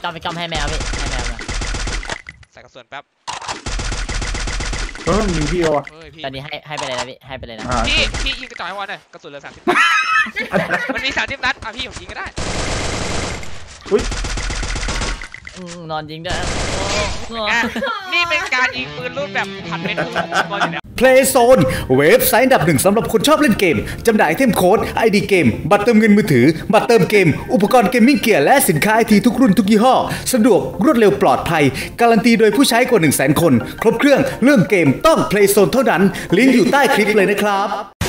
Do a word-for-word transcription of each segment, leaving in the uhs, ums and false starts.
จอมไปจอมให้แมวพี่ให้แมวมาใส่กระสุนแป๊บเออมีพี่วะตอนนี้ให้ให้ไปเลยนะพี่ให้ไปเลยนะพี่พี่ยิงกระจกให้วันหน่อยกระสุนเหลือสามสิบมันมีสามสิบนัดอ่ะพี่ผมยิงก็ได้อุ้ยนอนยิงด้วยนี่เป็นการยิงปืนรูปแบบผัดเป็นปืนบอลอยู่แล้ว Playzone เว็บไซต์อันดับหนึ่งสำหรับคนชอบเล่นเกมจำหน่ายไอเทมโค้ด ไอ ดี เกมบัตรเติมเงินมือถือบัตรเติมเกมอุปกรณ์เกมมิ่งเกียร์และสินค้าไอทีทุกรุ่นทุกยี่ห้อสะดวกรวดเร็วปลอดภัยการันตีโดยผู้ใช้กว่า หนึ่งแสน คนครบเครื่องเรื่องเกมต้อง Playzone เท่านั้นลิงก์อยู่ใต้คลิปเลยนะครับ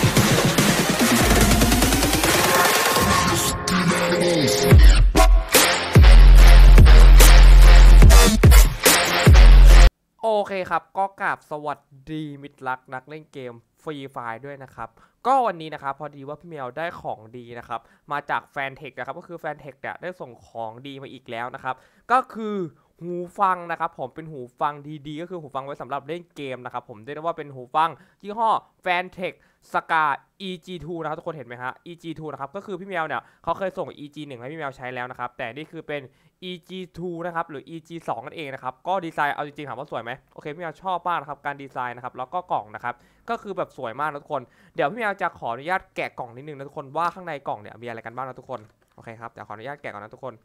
โอเคครับก็กราบสวัสดีมิตรรักนักเล่นเกมฟรีไฟล์ด้วยนะครับก็วันนี้นะครับพอดีว่าพี่เมลได้ของดีนะครับมาจากแฟนเทคนะครับก็คือแฟนเทคเนี่ยได้ส่งของดีมาอีกแล้วนะครับก็คือหูฟังนะครับผมเป็นหูฟังดีๆก็คือหูฟังไว้สำหรับเล่นเกมนะครับผมเรียกได้ว่าเป็นหูฟังยี่ห้อแฟนเทคสกา อี จี ทู นะครับทุกคนเห็นไหมฮะ อี จี ทู นะครับก็คือพี่เมลเนี่ยเขาเคยส่ง อี จี หนึ่ง ให้พี่เมลใช้แล้วนะครับแต่นี่คือเป็น อี จี ทู นะครับหรือ อี จี สอง นั่นเองนะครับก็ดีไซน์เอาจริงๆถามว่าสวยไหมโอเคพี่เมลชอบมากนะครับการดีไซน์นะครับแล้วก็กล่องนะครับก็คือแบบสวยมากนะทุกคนเดี๋ยวพี่เมลจะขออนุญาตแกะกล่องนิดนึงนะทุกคนว่าข้างในกล่องเนี่ยมีอะไรกันบ้างนะทุกคนโอเคครับเดี๋ยวขออนุญาตแกะก่อนนะทุกคน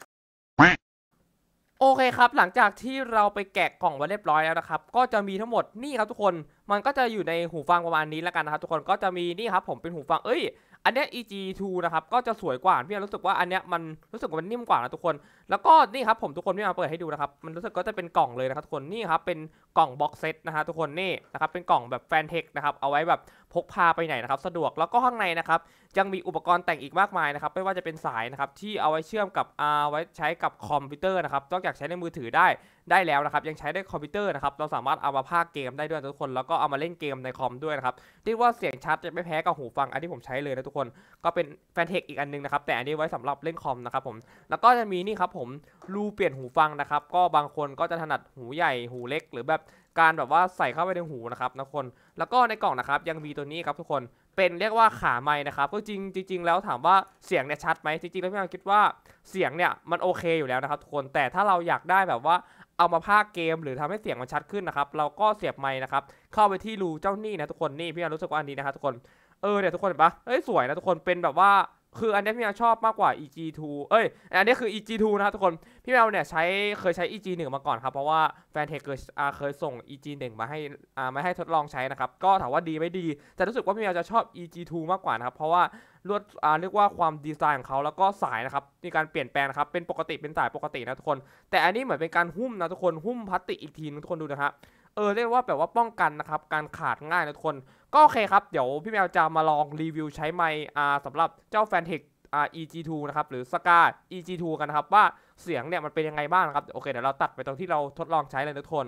โอเคครับหลังจากที่เราไปแกะกล่องไว้เรียบร้อยแล้วนะครับก็จะมีทั้งหมดนี่ครับทุกคนมันก็จะอยู่ในหูฟังประมาณนี้แล้วกันนะครับทุกคนก็จะมีนี่ครับผมเป็นหูฟังเอ้ยอันเนี้ย อี จี ทู นะครับก็จะสวยกว่าพี่รู้สึกว่าอันเนี้ยมันรู้สึกว่ามันนิ่มกว่านะทุกคนแล้วก็นี่ครับผมทุกคนที่มาเปิดให้ดูนะครับมันรู้สึกก็จะเป็นกล่องเลยนะครับทุกคนนี่ครับเป็นกล่องบ็อกเซตนะฮะทุกคนนี่นะครับเป็นกล่องแบบแฟนเทคนะครับเอาไว้แบบพกพาไปไหนนะครับสะดวกแล้วก็ข้างในนะครับยังมีอุปกรณ์แต่งอีกมากมายนะครับไม่ว่าจะเป็นสายนะครับที่เอาไว้เชื่อมกับเอาไว้ใช้กับคอมพิวเตอร์นะครับนอกจากใช้ในมือถือได้ได้แล้วนะครับยังใช้ได้คอมพิวเตอร์นะครับเราสามารถเอามาพากย์เกมได้ด้วยทุกคนแล้วก็เอามาเล่นเกมในคอมด้วยนะครับเรียกว่าเสียงชัดจะไม่แพ้กับหูฟังอันที่ผมใช้เลยนะทุกคนก็เป็นแฟนเทคอีกอันนึงนะครับแต่อันนี้ไว้สำหรับเล่นคอมนะครับผมแล้วก็จะมีนี่ครับผมรูเปลี่ยนหูฟังนะครับก็บางคนก็จะถนัดหูใหญ่หูเล็กหรือแบบการแบบว่าใส่เข้าไปในหูนะครับทุกคนแล้วก็ในกล่องนะครับยังมีตัวนี้ครับทุกคนเป็นเรียกว่าขาไมค์นะครับก็จริงจริงแล้วถามว่าเสียงเนี่ยชัดไหมจริงๆแล้วพี่คิดว่าเสียงเนี่ยมันโอเคอยู่แล้วนะครับทุกคนแต่ถ้าเราอยากได้แบบว่าเอามาพากย์เกมหรือทำให้เสียงมันชัดขึ้นนะครับเราก็เสียบไมค์นะครับเข้าไปที่รูเจ้านี่นะทุกคนนี่พี่รู้สึกว่าอันนี้นะครับทุกคนเออเนี่ยทุกคนเห็นปะเอ้ยสวยนะทุกคนเป็นแบบว่าคืออันนี้พี่แมวชอบมากกว่า อี จี ทู เอ้ยอันนี้คือ อี จี ทู นะครับทุกคนพี่แมวเนี่ยใช้เคยใช้ อี จี หนึ่ง มาก่อนครับเพราะว่าแฟนเทคเคยเคยส่ง อี จี หนึ่ง มาให้อ่ามาให้ทดลองใช้นะครับก็ถามว่าดีไม่ดีแต่รู้สึกว่าพี่แมวจะชอบ อี จี ทู มากกว่านะครับเพราะว่าลวดอ่าเรียกว่าความดีไซน์ของเขาแล้วก็สายนะครับมีการเปลี่ยนแปลงนะครับเป็นปกติเป็นสายปกตินะทุกคนแต่อันนี้เหมือนเป็นการหุ้มนะทุกคนหุ้มพลาสติกอีกทีนึงทุกคนดูนะฮะเออเรียกว่าแบบว่าป้องกันนะครับการขาดง่ายนะทุกคนก็โอเคครับเดี๋ยวพี่แมวจะมาลองรีวิวใช้ไมค์อ่าสำหรับเจ้าแฟนเทคอ่า อี จี ทู นะครับหรือสกา อี จี ทู กันนะครับว่าเสียงเนี่ยมันเป็นยังไงบ้างนะครับโอเคเดี๋ยวเราตัดไปตรงที่เราทดลองใช้เลยทุกคน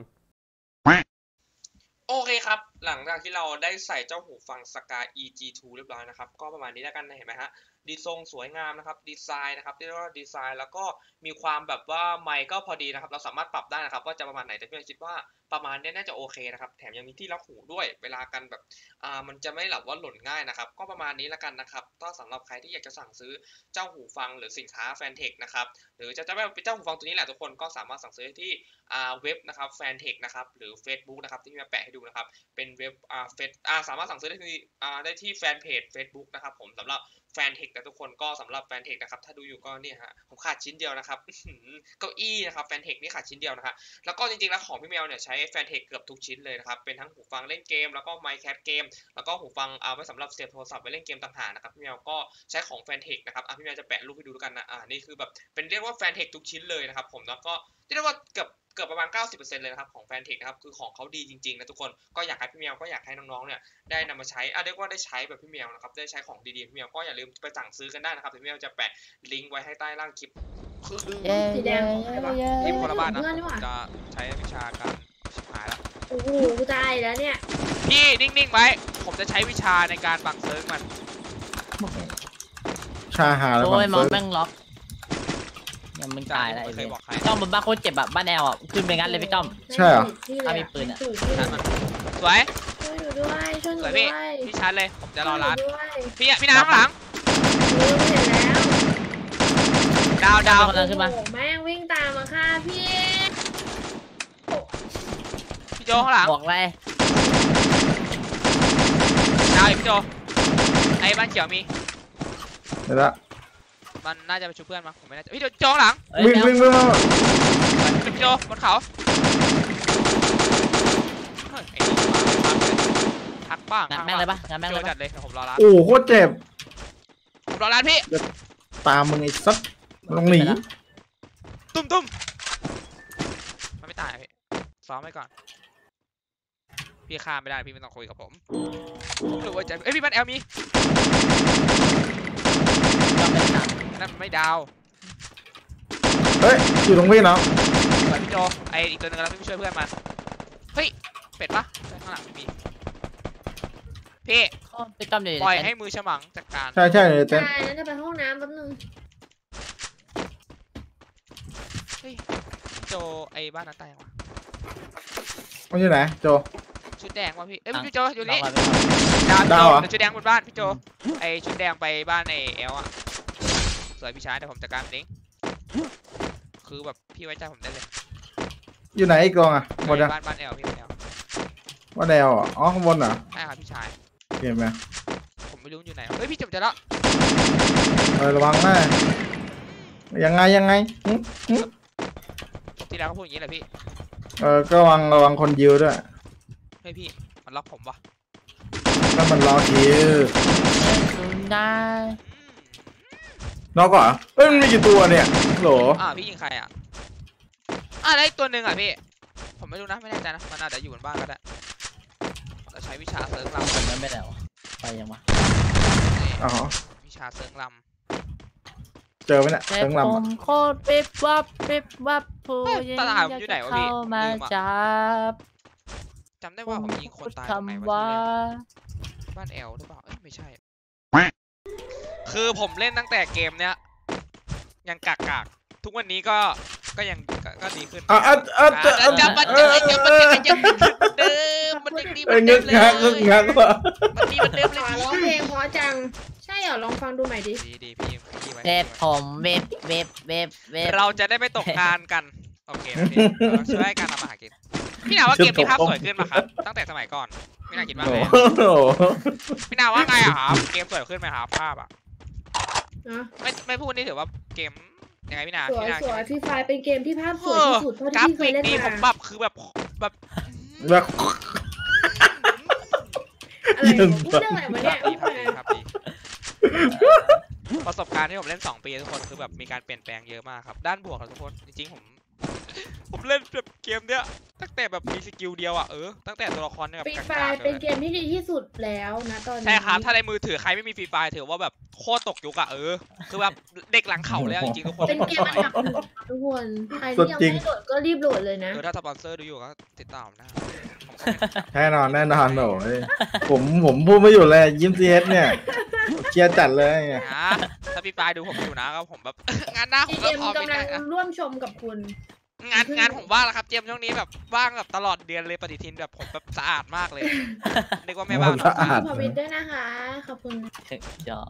โอเคครับหลังจากที่เราได้ใส่เจ้าหูฟังสกา อี จี ทู เรียบร้อยนะครับก็ประมาณนี้แล้วกันเห็นไหมฮะดีทรงสวยงามนะครับดีไซน์นะครับที่เรียกว่าดีไซน์แล้วก็มีความแบบว่าไมค์ก็พอดีนะครับเราสามารถปรับได้นะครับว่าจะประมาณไหนแต่พี่คิดว่าประมาณนี้น่าจะโอเคนะครับแถมยังมีที่ล็อกหูด้วยเวลากันแบบอ่ามันจะไม่หลับว่าหล่นง่ายนะครับก็ประมาณนี้แล้วกันนะครับก็สำหรับใครที่อยากจะสั่งซื้อเจ้าหูฟังหรือสินค้าแฟนเทคนะครับหรือจะจะไม่เป็นเจ้าหูฟังตัวนี้แหละทุกคนก็สามารถสั่งซื้อที่อ่าเว็บนะครับแฟนเทคนะครับหรือ Facebook นะครับที่มาแปะให้ดูนะครับเป็นเว็บอ่าเฟซอ่าสามารถสั่งซื้อได้ที่อ่าได้ที่แฟนเพจ Facebook นะครับผมสำหรับแฟนเทคนะทุกคนก็สำหรับแฟนเทคนะครับถ้าดูอยู่ก็เนี่ยฮะผมขาดชิ้นเดียวนะครับเก้าอี้นะครับแฟนเทคนี่ขาดชิ้นเดียวนะครับแล้วก็จริงๆแล้วของพี่แมวเนี่ยใช้แฟนเทคเกือบทุกชิ้นเลยนะครับเป็นทั้งหูฟังเล่นเกมแล้วก็ไมค์แคสเกมแล้วก็หูฟังเอาไว้สำหรับเสียบโทรศัพท์ไว้เล่นเกมต่างหากนะครับพี่แมวก็ใช้ของแฟนเทคนะครับอ่ะพี่แมวจะแปะรูปให้ดูด้วยกันนะอ่านี่คือแบบเป็นเรียกว่าแฟนเทคทุกชิ้นเลยนะครับผมแล้วก็เรียกว่าเกือบเกือบประมาณ เก้าสิบเปอร์เซ็นต์ เลยนะครับของแฟนเทคนะครับคือของเขาดีจริงๆนะทุกคนก็อยากให้พี่แมวก็อยากให้น้องๆเนี่ยได้นำมาใช้อ่ะเรียกว่าได้ใช้แบบพี่แมวนะครับได้ใช้ของดีๆพี่แมวก็อย่าลืมไปสั่งซื้อกันได้นะครับพี่แมวจะแปะลิงก์ไว้ให้ใต้ล่างคลิปคือสีแดงของใครวะทีมคนละบ้านนะจะใช้วิชาการหายแล้วโอ้โหตายแล้วเนี่ยพี่นิ่งๆไว้ผมจะใช้วิชาในการบังเซิร์ฟมันชาหาแล้วโอ้ยมองแม่งล็อกยังมึงตายอะไรเลยจ้อมบนบ้านโคตรเจ็บแบบบ้านแนวอ่ะขึ้นไปงั้นเลยพี่จ้อมใช่เหรอถ้ามีปืนอ่ะสวยช่วยหนูด้วยช่วยหนูด้วยพี่ชาร์จเลยผมจะรอร้านพี่อ่ะพี่น้ำข้างหลังดาวดาวคนนั้นขึ้นมาโอ้แม่งวิ่งตามมาค่ะพี่พี่โจข้างหลังบอกเลยดาวอีกพี่โจไอ้บ้านเขียวมีเดี๋ยวละมันน่าจะไปช่วยเพื่อนมั้งผมไม่แน่ใจพี่โจโจข้างหลังวิ่งวิ่งวิ่งมาพี่โจบนเขาเฮ้ยไอ้นี่มาพักบ้างงานแม่งเลยปะงานแม่งโจเลยจัปะดเลยเดี๋ยวผมรอร้านโอ้โหโคตรเจ็บผมรอร้านพี่ตามมึงไอ้สัสลงหนีตุ้มตุ้มมันไม่ตายอะพี่ซ้อมไว้ก่อนพี่ฆ่าไม่ได้พี่ไม่ต้องคุยกับผมผมรู้ว่าใจเอ้ยพี่บ้านแอลมีนั่นมันไม่ดาวเฮ้ยอยู่ตรงพี่เนาะสวยพี่โจไออีกตัวหนึงกำลังไปช่วยเพื่อนมาเฮ้ยเป็ดปะข้างหลังมีพี่ไปต้อมเลยปล่อยให้มือฉมังจัดการใช่ใช่เลยเต้นใช่นั้นจะไปห้องน้ำแป๊บนึงโจไอบ้านนั้นตายยังวะมันอยู่ไหนโจชุดแดงวะพี่เอ้ยพี่โจอยู่นี่ดาดาว วเหรอพี่โจชุดแดงบนบ้านพี่โจไอชุดแดงไปบ้านไอเอลอะสวยพี่ชายเดี๋ยวผมจัดการเองคือแบบพี่ไว้ใจผมได้เลยอยู่ไหนอีกกองอ่ะบนอ่ะบ้านบ้านเอลพี่บ้านเอลว่าแนวอ่ะอ๋อข้างบนเหรอใช่ครับพี่ชายเกมไหมผมไม่รู้อยู่ไหนเฮ้ยพี่จบจะแล้วเออระวังหน้ายังไงยังไงหึหึที่แล้วก็พูดอย่างนี้แหละพี่เออก็ระวังระวังคนยิวด้วยเฮ้ยพี่มันล็อกผมวะถ้ามันรอคิวได้นอกก่อนเอ้ยมันมีกี่ตัวเนี่ยโหลอ่าพี่ยิงใครอ่ะอ่ะแล้วอีกตัวหนึ่งอ่ะพี่ผมไม่รู้นะไม่แน่ใจนะมันอาจจะอยู่บนบ้านก็ได้เราใช้วิชาเซิร์ฟลำผมไม่ได้หรอไปยังวะอ๋อวิชาเซิร์ฟลเจอไหมเนี่ยแต่ทั้งผลำมอะโคตรปิบวับปิบวับผู้ยังอยากจะเข้ามาจับำจำได้ว่าผมยิงคนตายตรงไหนคำวะว่าที่แรกบ้านแอลหรือเปล่าเอ้ยไม่ใช่ คือผมเล่นตั้งแต่เกมเนี้ยยังกากกากทุกวันนี้ก็ก็ยังก็ดีขึ้นอ่ะอ่ะอ่ะอ่ะอ่ะจับมันจับมันจับมันจับมันเดิมมันยังดีเหเอ้มืยอนงึเดิกมเลงักงึกงักว่ะมันดีเหมือนเดิมเลยขอร้องเพลงเพราะจัง ใช่เหรอลองฟังดูใหม่ดิดีดีพี่พี่ไว้เว็บผมเว็บเว็บเว็บเว็บเราจะได้ไม่ตกงานกัน โอเคโอเคเราช่วยกันทำมาหากินพี่นาว่าเกมนี้ภาพสวยขึ้นป่ะครับตั้งแต่สมัยก่อนพี่นาคิดว่าโอ้ไงโหพี่นาว่าไงอะครับเกมสวยขึ้นไหมครับภาพอะนะไม่ไม่พูดนี่ถือว่าเกมยังไงพี่นาสวยพี่นาสวยฟรีไฟเป็นเกมที่ภาพสวยที่สุดเท่ากราที่พี่เคฟิยกเล่นดีผมปมารับคือแบบแบบแบบอะไรของพูดเรื่องอะไรวะเนี่ยดีครับดีประสบการณ์ที่ผมเล่นสองปีทุกคนคือแบบมีการเปลี่ยนแปลงเยอะมากครับด้านบวกครับทุกคนจริงๆผมผมเล่นแบบเกมเนี้ยตั้งแต่แบบมีสกิลเดียวอะเออตั้งแต่ตัวละครเนี่ยแบบฟรีไฟกากๆเป็นเลยเกมที่ดีที่สุดแล้วนะตอนนี้ใช่ครับถ้าในมือถือใครไม่มีฟรีไฟถือว่าแบบโคตรตกยุคอะเออคือแบบเด็กหลังเขาเลยจริงๆทุกคนเป็นเกมอันดับหนึ่งทุกคนใครที่ยังไม่โหลดก็รีบโหลดเลยนะเออถ้าสปอนเซอร์ดูอยู่ก็ติดตามนะผมก็เป็นแน่นอนแน่นอนโอ้ยผมผมพูดไม่หยุดเลยยิ้มซีเอสเนี่ยเคลียร์จัดเลยไงนะถ้าพี่ปลายดูผมอยู่นะก็ผมแบบ งานหน้าผมเกก็มพร้อมกำลังนะร่วมชมกับคุณงานงานผมว่างแล้วครับเจมส์ช่วงนี้แบบว่างแบบตลอดเดือนเลยปฏิทินแบบผมแบบสะอาดมากเลยนึกว่าไม่ว่างสะอาดขอวิทด้วยนะคะ ขอบคุณจอ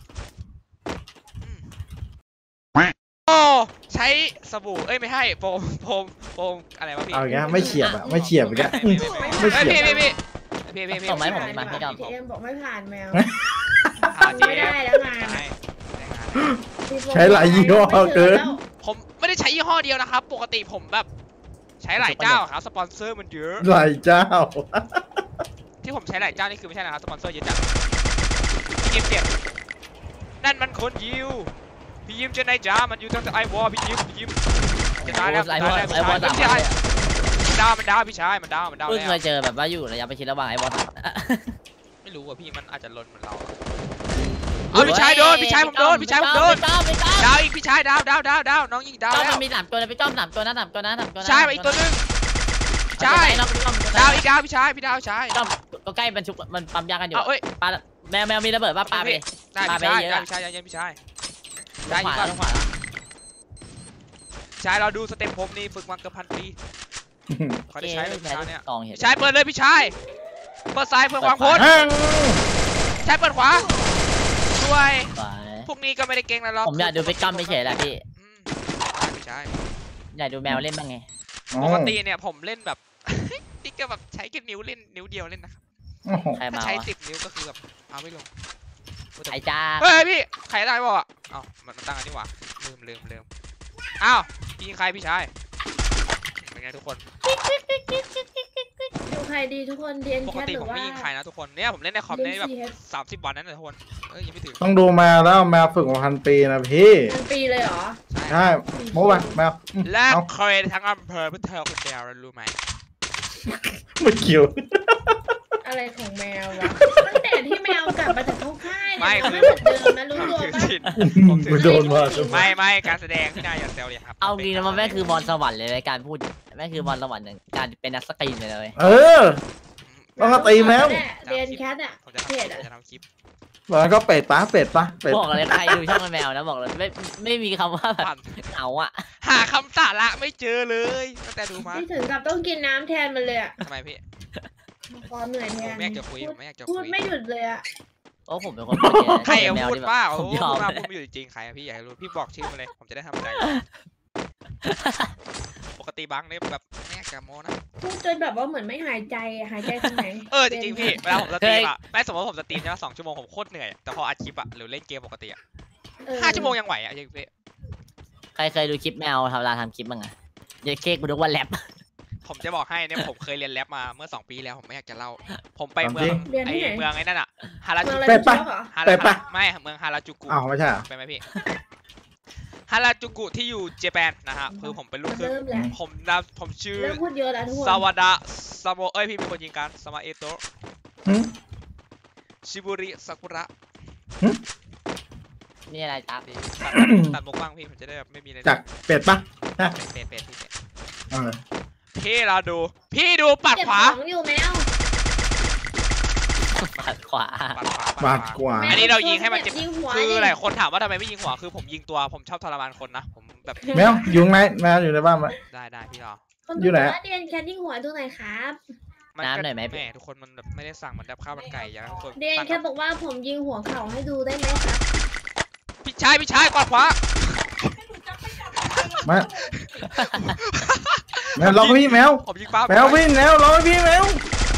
โอ้ใช้สบู่เอ้ยไม่ให้โฟมโฟมโฟมอะไรวะพี่เอาอย่างเงี้ยไม่เฉียบอ่ะไม่เฉียบอีกแล้วไม่ไม่ไม่ไม่พี่พี่พี่พี่พี่ส่งไหมผมมาพี่ดอมพีเอ็มบอกไม่ผ่านแมวอ่าเจไม่มได้ส์แล้วงานใช่ใช้หลายยี่ห้อเกินผมไม่ได้ใช้ยี่ห้อเดียวนะครับปกติผมแบบใช้หลายเจ้าครับสปอนเซอร์มันเยอะหลายเจ้าที่ผมใช้หลายเจ้านี่คือไม่ใช่นะครับสปอนเซอร์เยอะจังเกมเจ็ดนั่นมันคนยิวพี่ยิมจะไหนจ้ามันอยู่ตั้งแต่ไอวอลพี่ยิมพี่ยิมจะตายแล้วไอ้ตายบอลแล้วไอ้บอลพี่ชายมันดาวมันดาวพี่ชายมันดาวมันดาวเพิ่งแล้วเคยเจอแบบว่าอยู่ระยะประชิดระหว่างไอ้บอลไม่รู้อ่ะพี่มันอาจจะลนเหมือนเราเอาพี่ชายโดนพี่ชายผมโดนพี่ชายผมโดนพี่ต้อมพี่ต้อมดาวอีกพี่ชายดาวดาวดาวดาวน้องยิงดาวต้อมแล้มัวนมีสามตัวนะพี่ต้อมสามตัวนะสามตัวนะสามตัวนะใช่มาอีกตัวนึงใช่ดาวอีกดาวพี่ชายพี่ดาวชายต้อมตัวใกล้มันชุบมันปั๊มยากันอยู่เอาเอ้ยปาแมวแมวมีระเบิดป่ะปาไปได้พี่ชายได้พี่ชายยังพี่ชายได้ขยิงวาก่อนต้องขวาชายเราดูสเต็ปผมนี่ฝึกมาเกือบพันปีเขาได้ใช้เลยพี่ชายเนี่ยกองเห็นพี่ชายเปิดเลยพี่ชายเปิดซ้ายเพื่อวางโพสแห้งใช้เปิดขวาช่วยไปพวกนี้ก็ไม่ได้เก่งนะหรอกผมอยากดูไปกั้มไปเฉยแหละพี่อืมชายอยากดูแมวเล่นบ้างไงปกติเนี่ยผมเล่นแบบ นี่ก็แบบใช้แค่นิ้วเล่นนิ้วเดียวเล่นนะครับใครถ้ามาใช้วะสิบนิ้วก็คือแบบเอาไม่ลงไอจ้าเฮ้ยพี่ใครได้บอกอ่ะเอ้ามันตั้งอันนี้หว่าลืมลืมลืมอ้าวพี่ยิงใครพี่ชายเป็นไงทุกคนดูใครดีทุกคนเรียนปแคกทติหรืผมอว่าไม่ยิงใครนะทุกคนเนี่ยผมเล่นในคอมได้แบบสามสิบวันนั้นนะทุกคนเอ้ยยังไม่ถึงต้องดูแมวแล้วแมวฝึกมาพันปีนะพี่เป็นปีเลยเหรอใช่โม้ไปแมวและเอาเคยทั้งอำเภอเพื่อเธอคนเดียวรู้ไหมไม่เกี่ยวอะไรของแมววะตั้งแต่ที่แมวกลับมาจากเข้าค่ายไม่เนี่ยคืมันอไม่เหมือนเดิมนะรู้ตัวถือปะสินผมถือโดนมาไม่ไม่การแสดงพี่นายอย่าแซวเลยครับเอาจริงนะมันแม่งคือบอลสวรรค์เลยในการพูดแม่งคือบอลสวรรค์ในการเป็นนักสกรีนเลยเออ ต้องมาตีแมวเรียนแคทอ่ะผมจะทำเพจอะจะทำคลิปแล้วก็เป็ดปะเป็ดปะเป็ดบอกเลยใครดูช่องแมวนะบอกเลยไม่ไม่มีคำว่าแบบปั่นเอาอะหาคำสาระไม่เจอเลยตั้งแต่ดูมาที่ถึงกับต้องกินน้ำแทนมันเลยอ่ะทำไมพี่พอเหนื่อยแทผมนไม่อยากจะคุยผมไม่อยากจะพูคุดยไม่หยุดเลยอ่ะโอ้ผมเป็นคนพูดเยอะใครเอาแมวพูดนี่แบบบ้าผโอ้มพูยดอมมาเลยพูดไม่อยู่จริงใครอะพี่อยากรู้พี่บอกชื่อมาเลยผมจะได้ทำใจปกติบังเนี่ยแบบไม่อยากจะโม้นะพูดจนแบบว่าเหมือนไม่หายใจอะหายใจตรงไหนเออจริงๆพี่เวลาผมสตรีมอะแม่สมมติผมสตรีมใช่ไหมสองชั่วโมงผมโคตรเหนื่อยแต่พออัดคลิปอะหรือเล่นเกมปกติอะเออห้าชั่วโมงยังไหวอะจริงๆพี่ใครเคยดูคลิปแมวทำเวลาทำคลิปบ้างอะเด็กเค้กกูนึกว่าแรปผมจะบอกให้เนี่ยผมเคยเรียนแรปมาเมื่อสองปีแล้วผมไม่อยากจะเล่า ผมไปเมืองเรียนไอที่ไหนเมืองไอ้นั่นอะฮาราเมืจูองอะไรเป็ดปะชอบเหรอฮาเป็ราดปะไม่เมืองฮาราจูกุอ้าวไม่ใช่เหรอไปไหมพี่ฮาราจูกุที่อยู่เจแปนนะฮะคือผมเป็นลูกครึ่งเริ่มแล้วผมนะผมชื่อเริ่มพูดเยอะแล้วทุกคนซาวดะซาโมเอ้ยพี่เป็นคนยิงกันสมาเอโตะหึชิบุริซากุระนี่อะไรจ้าดีตัดตัดมุกบ้างพี่ผมจะได้แบบไม่มีอะไรจากเป็ดปะฮะเป็ดเป็ดเป็ดพี่เป็ดเออพี่เราดู พี่ดูปัดเก็บขวาของอยู่แมวปัดขวาปัดขวาบาดกว่าอันนี้เรายิงให้มันเจ็บยิงหัวคือดิหลายคนถามว่าทำไมไม่ยิงหัวคือผมยิงตัวผมชอบทรมานคนนะผมแบบแมวอยู่ไหนแมวอยู่ในบ้านไหมได้ได้พี่รอคนอยู่ไหนว่าเรียนแคทยิงหัวตรงไหนครับมัก็แม่ทุกคนมันแบบไม่ได้สั่งเหมือนแบบข้าวมันไก่อย่างนั้นทุกคนเรียนแคทบอกว่าผมยิงหัวเข่าให้ดูได้ไหมครับพี่ชายพี่ชายปัดขวามาแมวล็อกพี่แมวผมยิงป้าแมวพี่แมวล็อกพี่แมว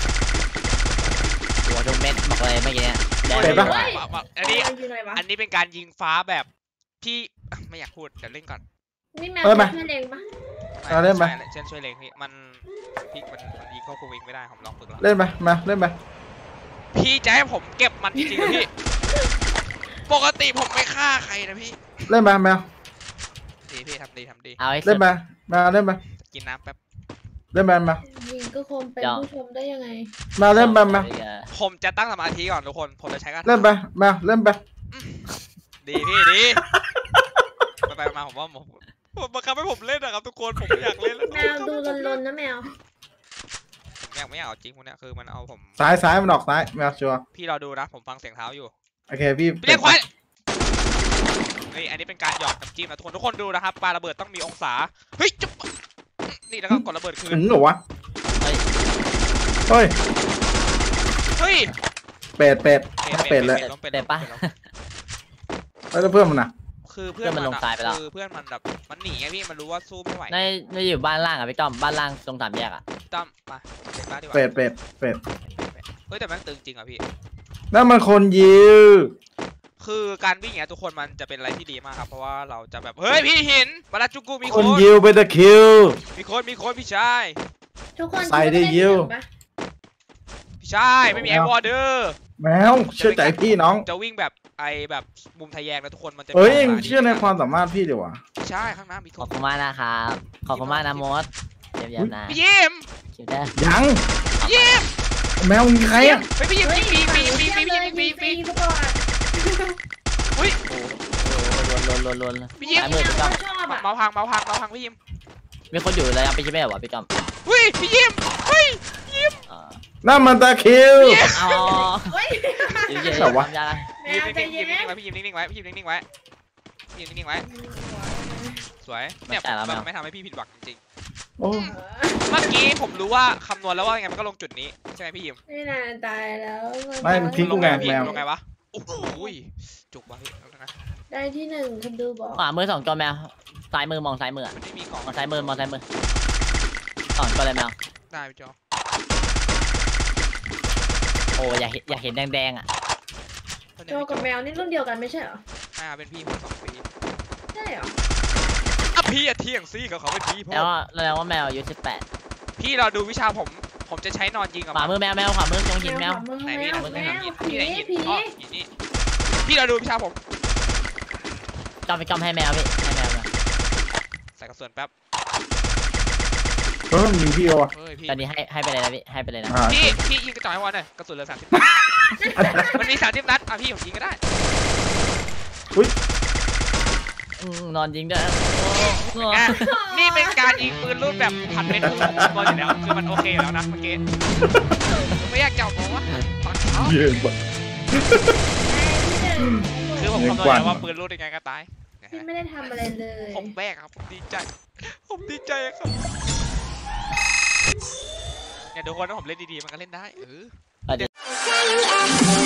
หัวทุกเม็ดบอกเลยเมื่อกี้เนี่ยแดงเป็ดปะด้วยอันนี้เายิงอะไรวะอันนี้เป็นการยิงฟ้าแบบพี่ไม่อยากพูดเดี๋ยวเล่นก่อนนี่แมวเออมาช่วยเล็งปะเอาเล่นไปใช่เช่นช่วยเล็งพี่มันพี่มันมันยิงเข้าคูวิงไม่ได้ผมลองฝึกแล้วเล่นไปมาเล่นไปพี่จะให้ผมเก็บมันจริงๆนะพี่ ปกติผมไม่ฆ่าใครนะพี่เล่นไปแมวดีพี่ทำดีทำดีเอาให้สุเล่ดนไปแมวเล่นไปกินน้ำแป๊บเล่นไปแมวยิงก็คงเป็นเดี๋ยวผู้ชมได้ยังไงแมวเล่นไปแมวผมจะตั้งสมาธิก่อนทุกคนผมจะใช้การเล่นไปแมวเล่นไปดีพี่ดีไปไปมาผมว่าผมผมบังคับให้ผมเล่นนะครับทุกคนผมไม่อยากเล่นแล้วแมวดูลนๆนะแมวผมอยากไม่อยากเอาจริงพวกเนี้ยคือมันเอาผมซ้ายซ้ายมันออกซ้ายแมวชัวร์พี่เราดูนะผมฟังเสียงเท้าอยู่โอเคพี่เรียกควายนี่อันนี้เป็นการหยอดน้ำจิ้มนะทุกคนทุกคนดูนะครับปลาระเบิดต้องมีองศาเฮ้ยจุ๊บนี่แล้วก็กดระเบิดคืนถึงเหรอวะเฮ้ยเฮ้ยเป็ดเป็ดเป็ดเลยล้มเป็ดปะแล้วเพื่อนมันน่ะคือเพื่อนเพื่อนมันลงทรายไปแล้วคือเพื่อนมันแบบมันหนีไงพี่มันรู้ว่าสู้ไม่ไหวในในอยู่บ้านล่างอะพี่ต้อมบ้านล่างตรงสามแยกอะตั้มมาเด็กบ้านดีกว่าเป็ดเป็ดเป็ดเฮ้ยแต่แม่งตึงจริงอ่ะพี่นั่นมันคนยิวคือการวิ่งเนี่ยทุกคนมันจะเป็นอะไรที่ดีมากครับเพราะว่าเราจะแบบเฮ้ยพี่หินบาราจูกุมีคคน นยิวเป็นตะคิวมีคนมีคนพี่ชายทุกคนใส่ได้ยิวปะพี่ชายไม่มีไอวอร์เดอร์แมวเชื่อใจพี่น้องจะวิ่งแบบไอแบบมุมทะแยงนะทุกคนมันจะเอ้ยเชื่อในความสามารถพี่ดีกว่าพี่ชายข้างหน้ามีขคอบนคุณมากนะครับขอบคุณมากนะมดเยี่ยมๆนะพี่ยิ้มคิวได้ยังพี่ยิ้มแมวมีใครอ่ะเฮ้ยพี่ยิ้มเฮ้ยปีปีปีเยี่ปียมปีเลยปีปียิงฟรีทุกคนเฮ้ยโอ้โหล้นล้นล้นล้นพี่ยิ้มซ้ายมือพี่ต้อมชอบอ่ะเมาพังเมาพังเมาพังพี่ยิ้มมีคนอยู่เลยครับพี่ใช่ไหมวะพี่ต้อมเฮ้ยพี่ยิ้มเฮ้ยเออนั่นมันตะคิวเอาเฮ้ยเดี๋ยวเดี๋ยวแต่ว่าทำยาอะไรแมยิ้มวใจนิ่งเย็ๆนยิ้มนิ่งๆไว้พี่ยิ้มนิ่งๆไว้พี่ยิ้มนิ่งๆไว้พี่ยิ้มนิ่งๆไว้สวยเนี่ยผมไม่ทำให้พี่ผิดหวังจริงโอ้ๆเมื่อกี้ผมรู้ว่าคำนวณแล้วว่ายังไงมันก็ลงจุดนี้ใช่ไหมพี่ยิ้มไม่นานตายแล้วไม่มันทิ้งกูไงพี่แมวลงไงวะโอ้โหจุกว่ะพี่เอาละนะเได้ที่หนึ่งคุณดูบอกขวามือสองตัวแมวซ้ายมือมองซ้ายมือไม่มีกล่องมองซ้ายมือมองซ้ายมือสองตัวเลยแมวได้พี่จอโอ้อยากเห็นอยากเห็นแดงๆอ่ะโจกับแมวนี่รุ่นเดียวกันไม่ใช่เหรออ่าเป็นพี่ผมสองปีใช่เหรออ่ะพี่อะเที่ยงซี่กับเขาเป็นพี่พ่แล้วอว่าแล้วว่าแมวอายุสิบแปดพี่เราดูวิชาผมผมจะใช้นอนยิงกับขวามือแมวแมวขวามือตรงหินแมวมือไหนแมพี่วไหนแมพี่ไหนวหินผีพี่ไหนหินผีอ๋อหินนี่พี่เราดูวิชาผมจอมไปจอมให้แมวพี่ให้แมวมาใส่กระสุนแป๊บเออยิงพี่วะเฮ้ยพี่ตอนนี้ให้ให้ไปเลยนะพี่ให้ไปเลยนะอ่าพี่พี่ยิงกระจายวันหน่อยกระสุนเหลือสามสิบมันมีสามสิบนัดอ่ะพี่ผมยิงก็ได้อืมนอนยิงด้วยโอ้อ่ะนี่เป็นการยิงปืนรุ่นแบบพันเมตรของบอลอยู่แล้วคือมันโอเคแล้วนะเมื่อกี้ผมไม่อยากจับมองว่าตอนเช้าเยอะกว่าคือผมคำนวณแล้วว่าปืนรุ่นยังไงก็ตายพี่ไม่ได้ทำอะไรเลยผมแบกครับผมดีใจผมดีใจครับเนี่ยทุกคนถ้าผมเล่นดีๆมันก็เล่นได้เออเดี๋ยว